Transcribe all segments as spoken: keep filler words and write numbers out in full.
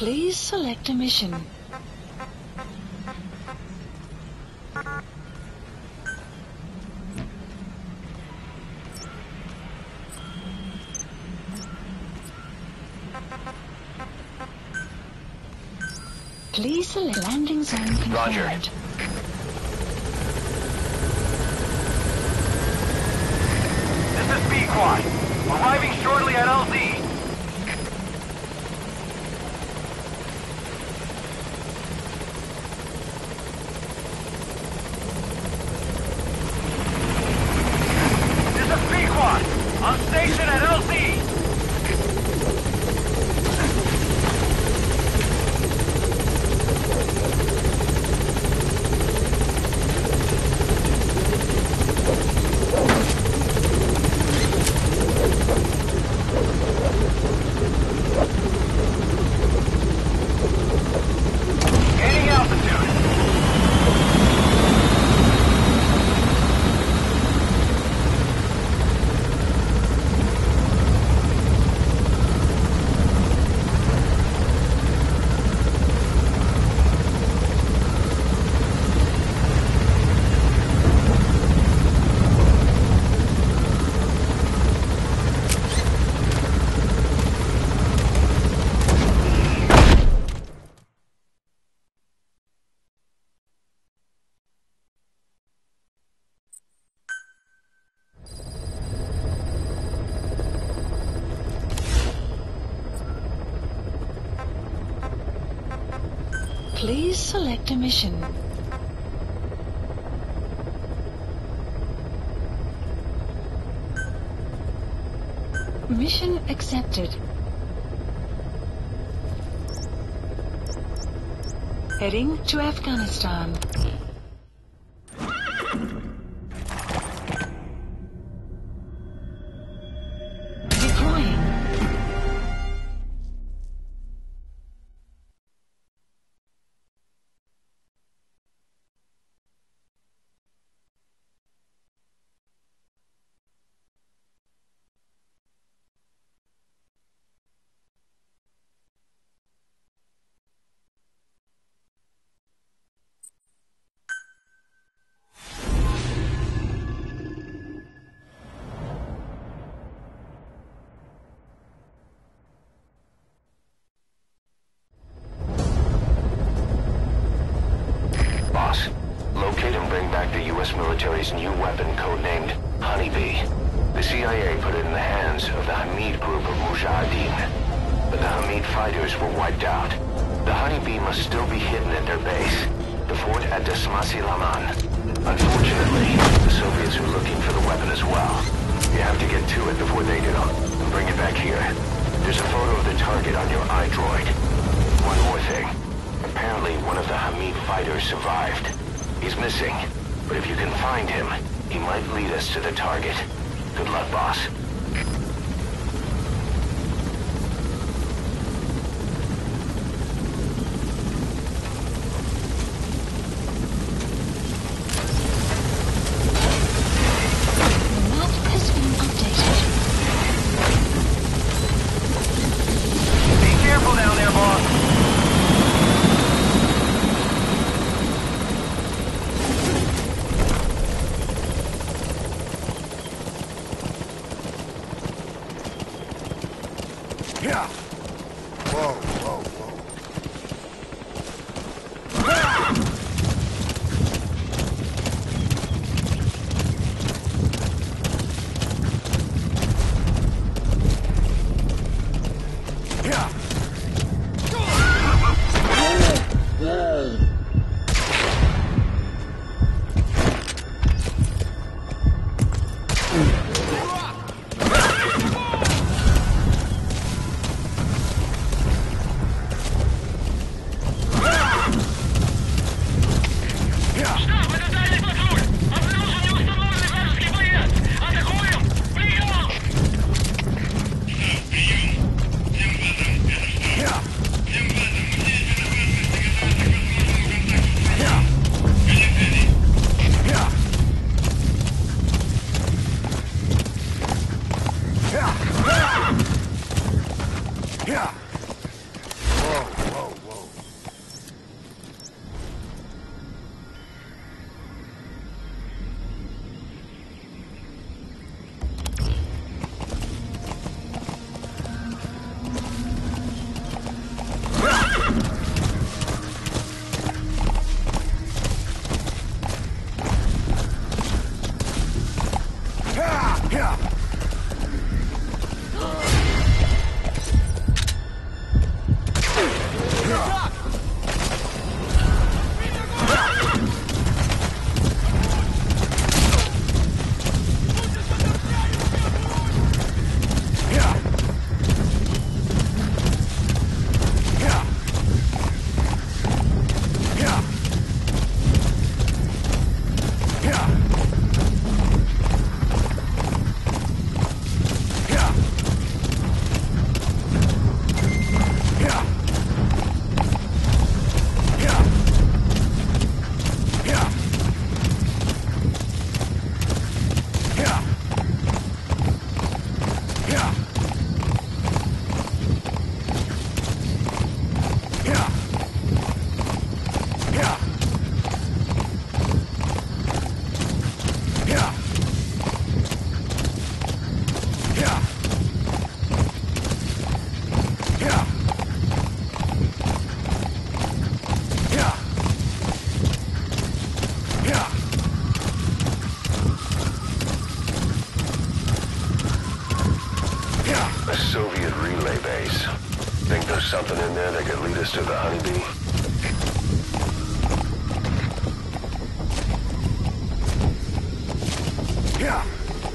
Please select a mission. Please select landing zone confirmed. Roger. This is B-Quad. Arriving shortly at L Z. This is B-Quad. On station at L Z. Gaining altitude. Please select a mission. Mission accepted. Heading to Afghanistan. Deploying. Boss, locate and bring back the U S military's new weapon codenamed Honeybee. The C I A put it in the hands of the Hamid group of Mujahideen, but the Hamid fighters were wiped out. The Honeybee must still be hidden at their base, the fort at Dasmasi Laman. Unfortunately, the Soviets are looking for the weapon as well. You have to get to it before they do, and bring it back here. There's a photo of the target on your iDroid. One more thing. Apparently, one of the Hamid fighters survived. He's missing, but if you can find him, he might lead us to the target. Good luck, boss. The map has been updated. Be careful down there, boss. Yeah. Whoa, whoa, whoa. Yeah. relay base. Think there's something in there that could lead us to the Honeybee? Yeah.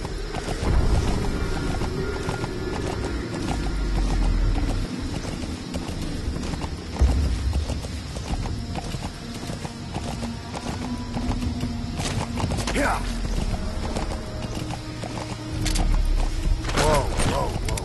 Yeah. Whoa, whoa, whoa.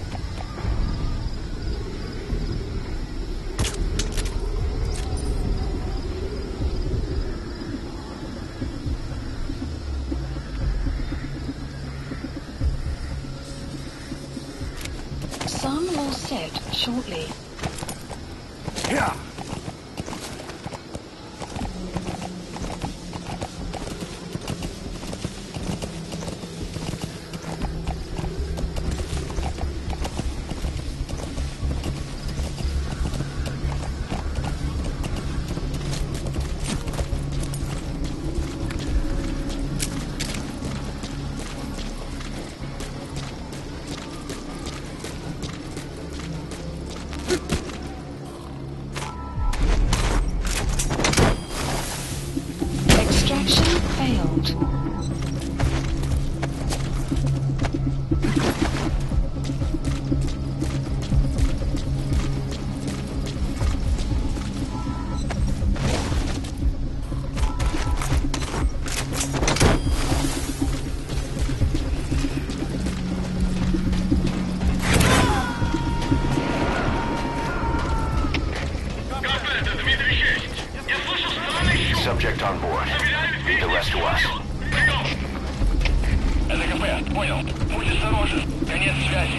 Some will set shortly. Yeah. Extraction failed. Subject on board. Leave the rest to us. Это КП, понял. Будь осторожен. Конец связи.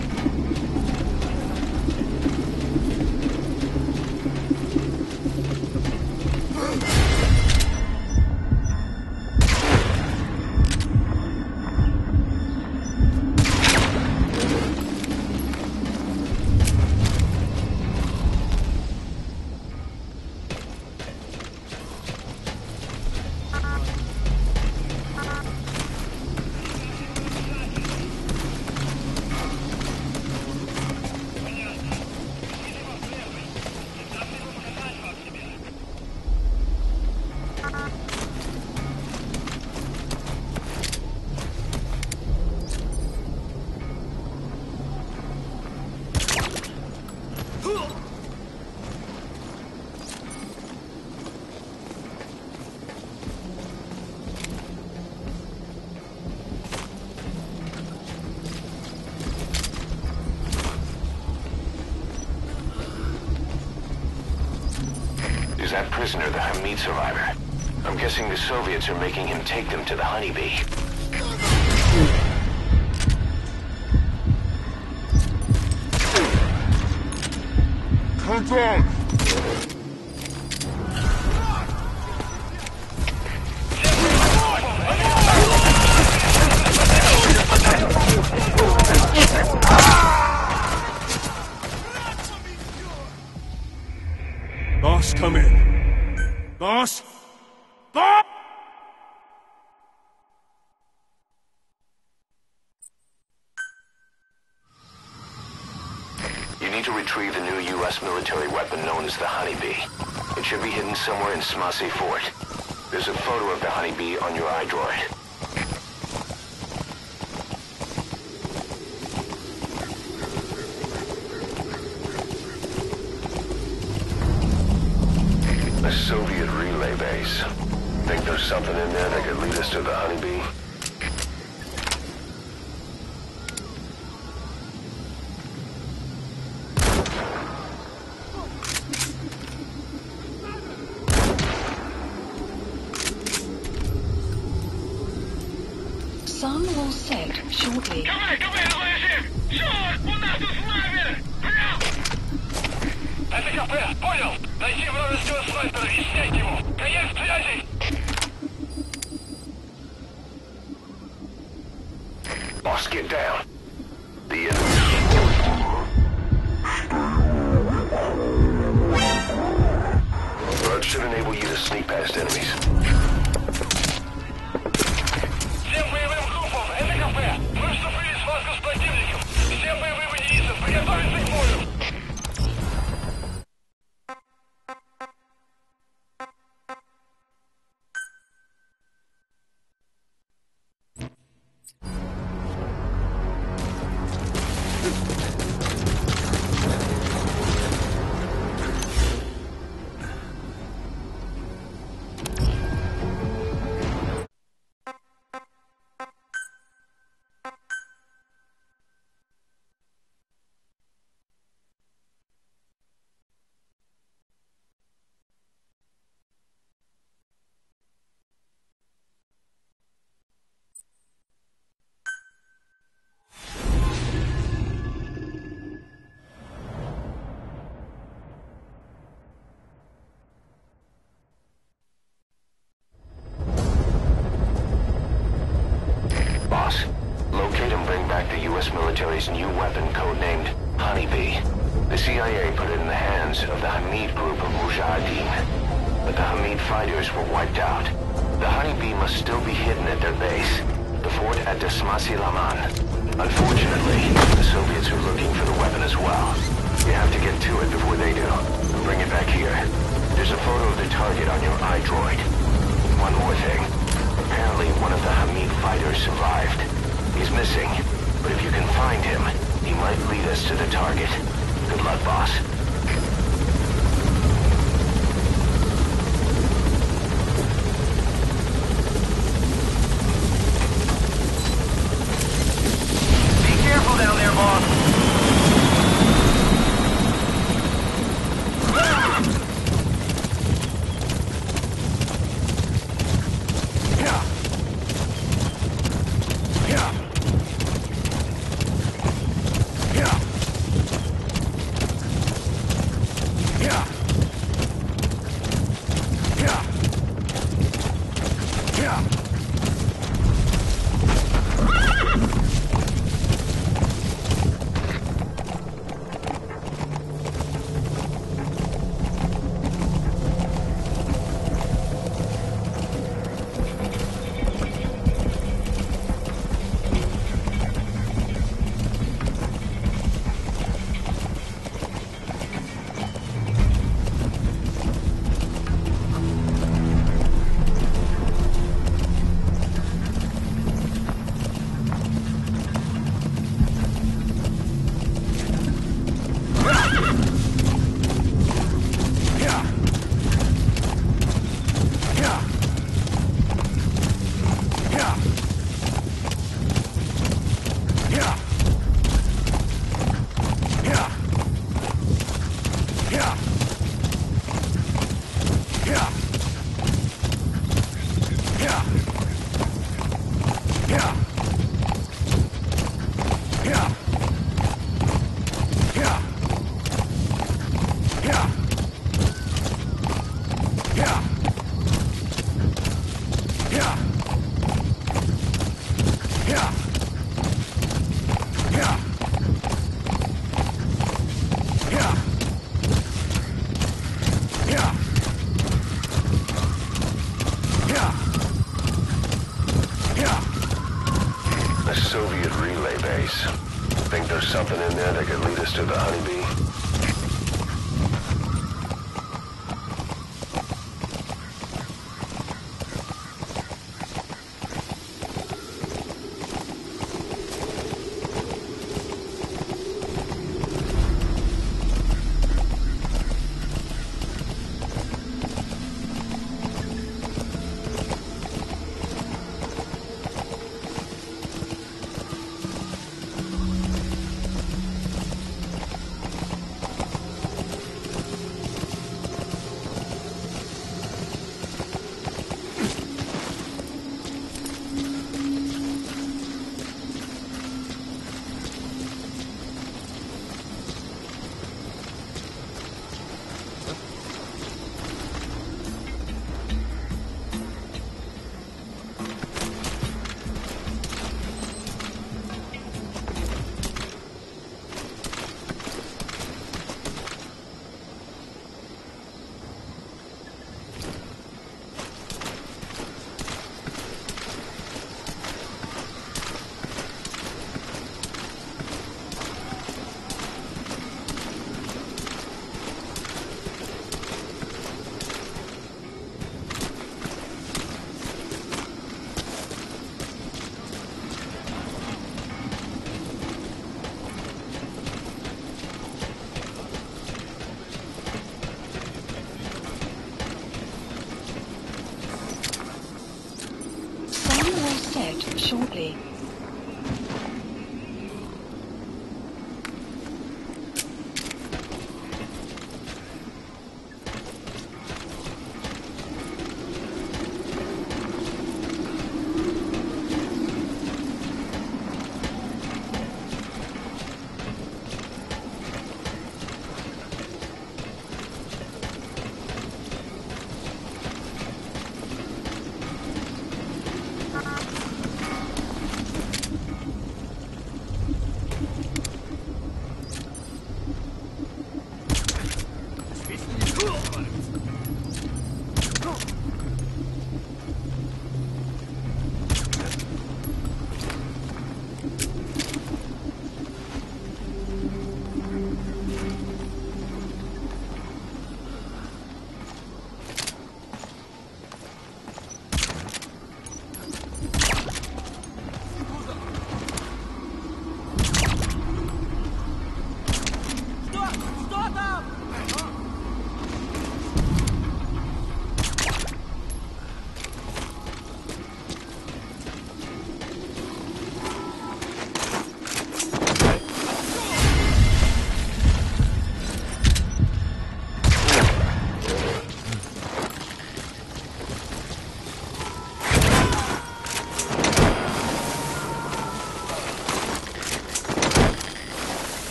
Is that prisoner the Hamid survivor? I'm guessing the Soviets are making him take them to the Honeybee. Contact! Boss, come in. Boss? Boss! You need to retrieve the new U S military weapon known as the Honeybee. It should be hidden somewhere in Smasy Fort. There's a photo of the Honeybee on your iDroid. A Soviet relay base. Think there's something in there that could lead us to the Honeybee? Sun will set shortly. Давай, давай, разложим! Черт, у нас тут снайпер! Прям! Это КП, понял! Найди вражеского снайпера и снять его! Конец связи! Boss, get down. The enemy. That should enable you to sneak past enemies. Всем боевым группам, это КП! Мы вступили в схватку с противником! Всем боевым единицам приготовиться U S military's new weapon codenamed Honeybee. The C I A put it in the hands of the Hamid group of Mujahideen, but the Hamid fighters were wiped out. The Honeybee must still be hidden at their base, the fort at Dasmasi Laman. Unfortunately, the Soviets are looking for the weapon as well. You have to get to it before they do, and bring it back here. There's a photo of the target on your iDroid. One more thing. Apparently, one of the Hamid fighters survived. He's missing, but if you can find him, he might lead us to the target. Good luck, boss. Be careful down there, boss. Think there's something in there that could lead us to the Honeybee?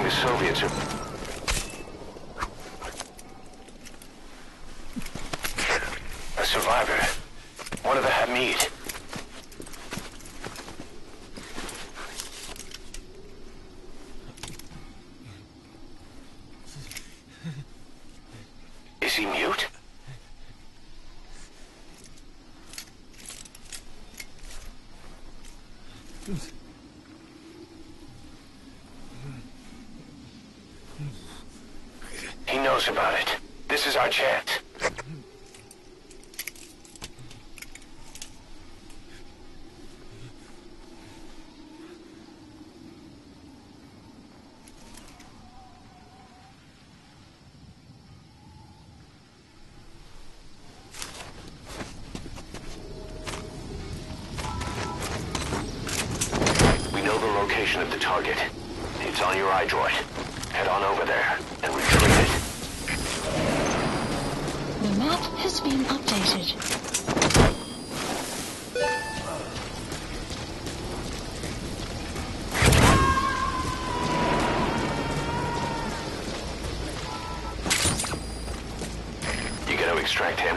the Soviets are... A survivor. One of the Hamid. Is he mute? He knows about it. This is our chance. We know the location of the target. It's on your iDroid. Head on over there and retrieve it. The map has been updated. You gotta extract him.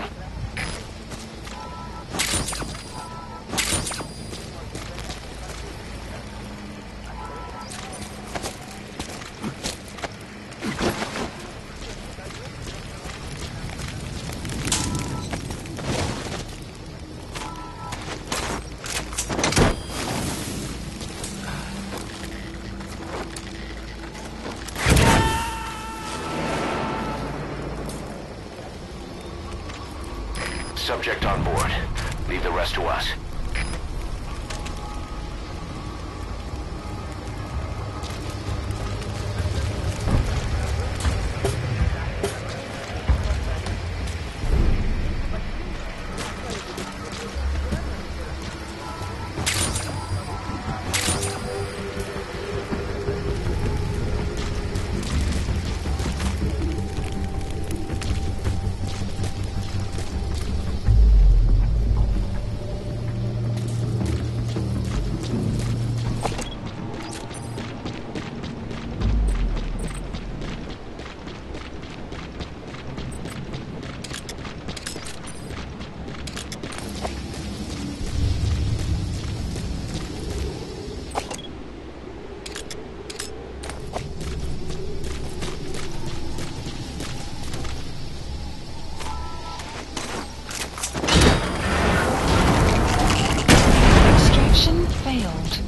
Subject on board. Leave the rest to us. Extraction failed.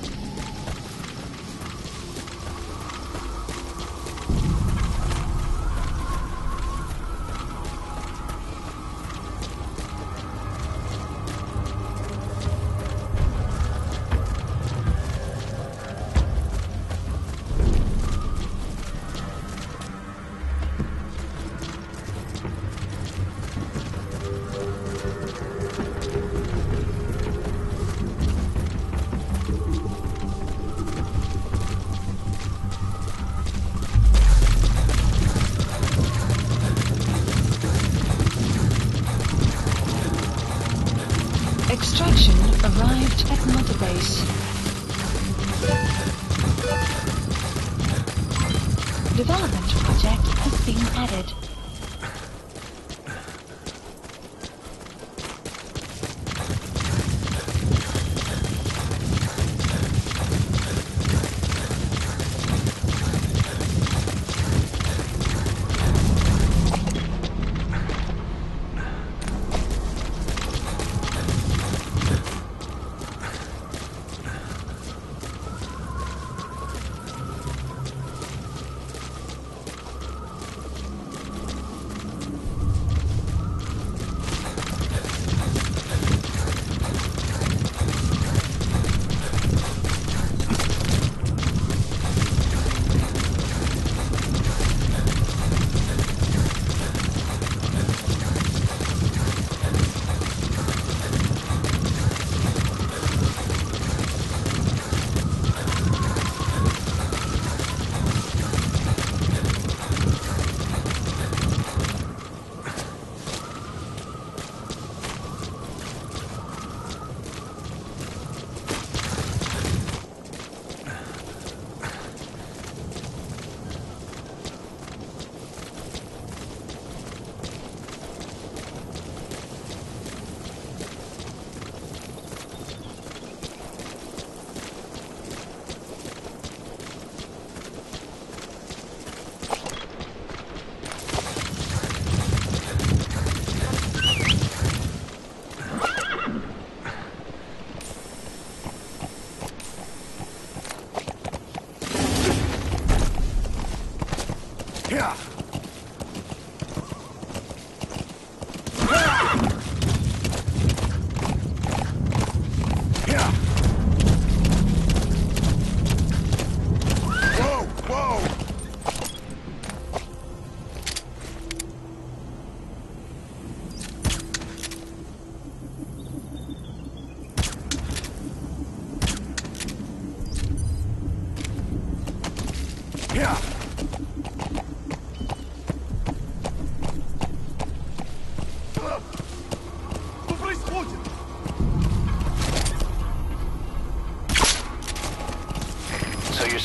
Extraction arrived at Mother Base. Development project has been added.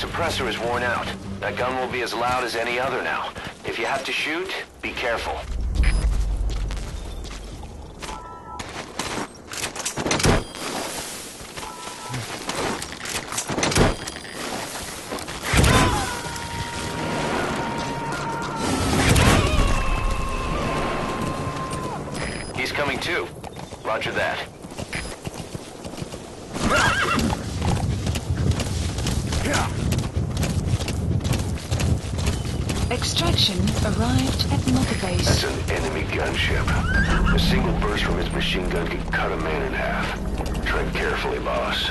suppressor is worn out. That gun will be as loud as any other now. If you have to shoot, be careful. He's coming too. Roger that. Extraction arrived at Mother Base. That's an enemy gunship. A single burst from its machine gun could cut a man in half. Tread carefully, boss.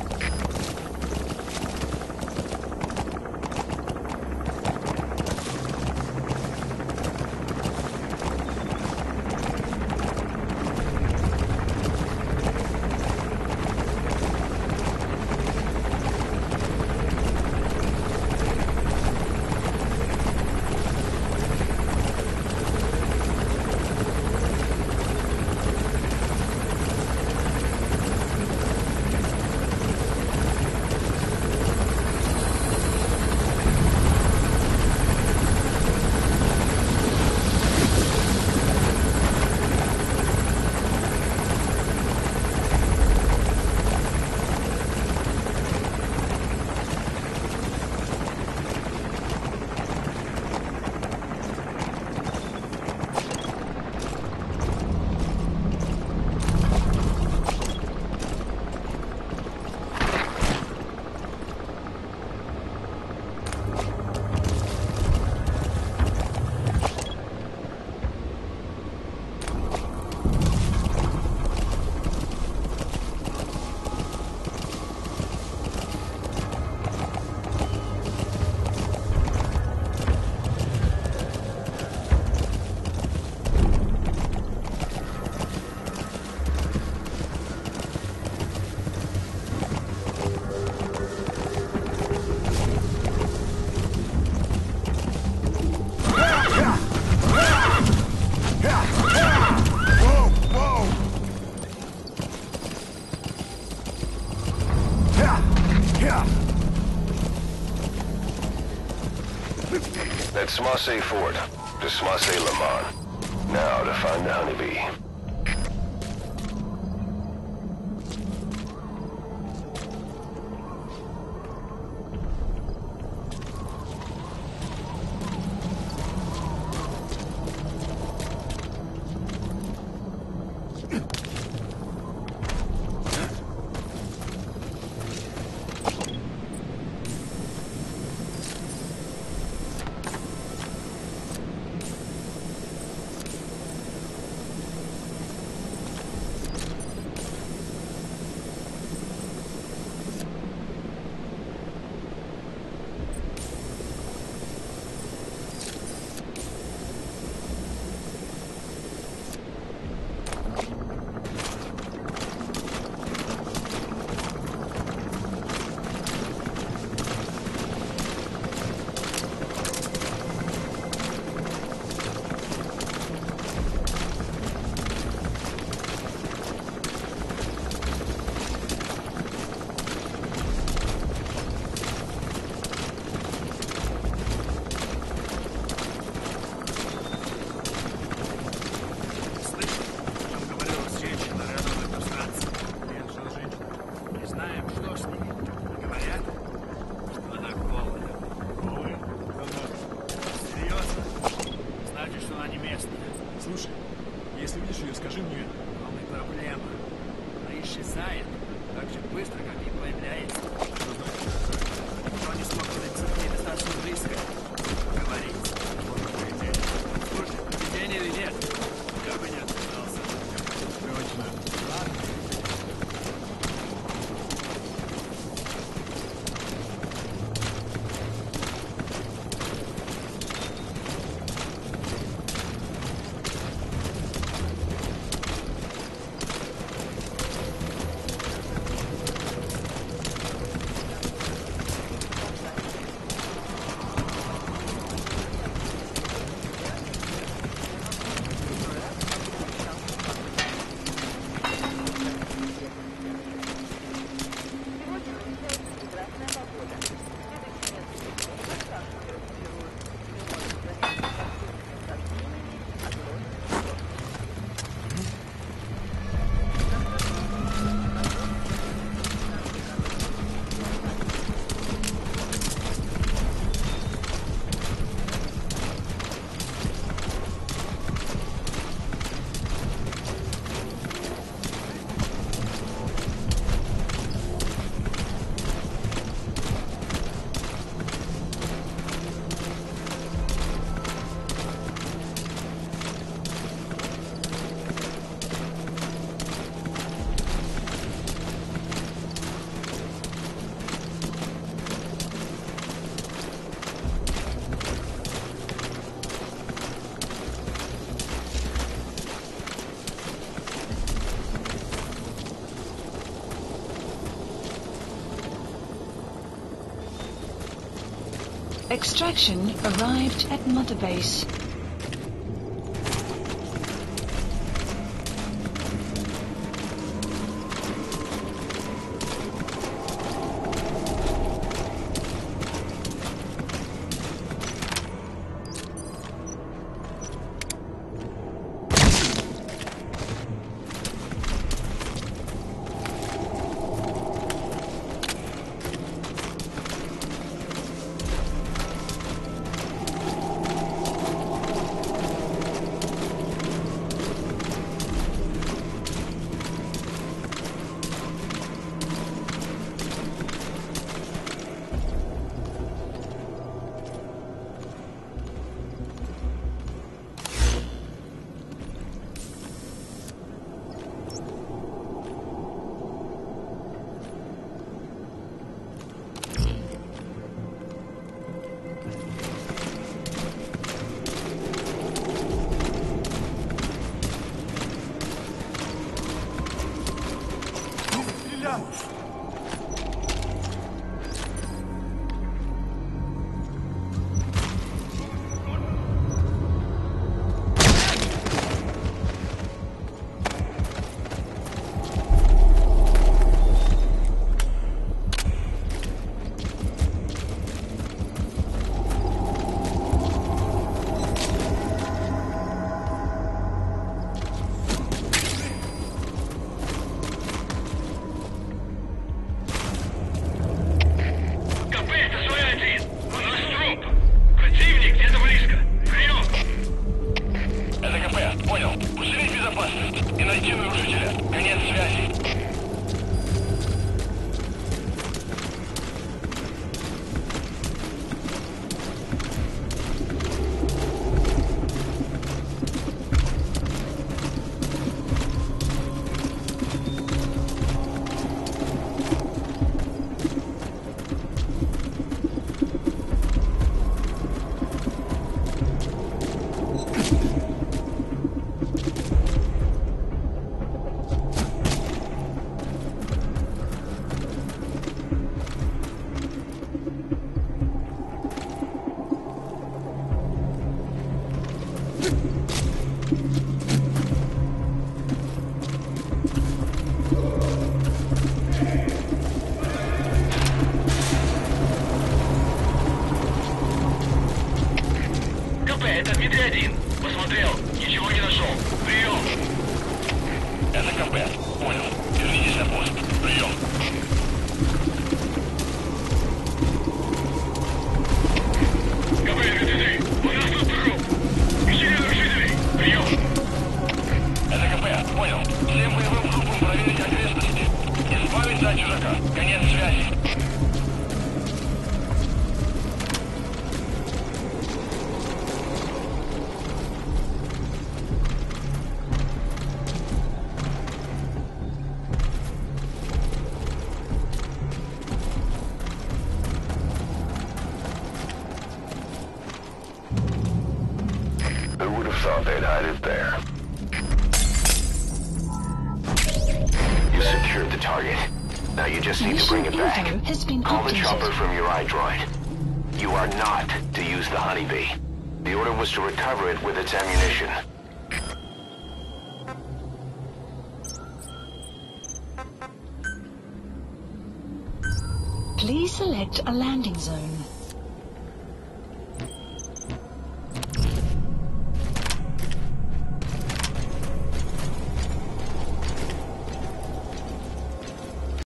That's Smasse Fort, to Smasse Lamont. Now to find the Honeybee. Extraction arrived at Mother Base. Это Дмитрий один. Посмотрел. Ничего не нашел. Прием. Это КП. Понял. Вернитесь на пост. Прием. КП, Дмитрий. У нас тут труп. Ищи рядом жителей. Прием. Это КП. Понял. Всем боевым группам проверить окрестности. Избавиться от чужака. Конец связи. Thought they'd hide it there. You secured the target. Now you just need to bring it back. Has been Call the updated. chopper from your iDroid. You are not to use the Honeybee. The order was to recover it with its ammunition. Please select a landing zone.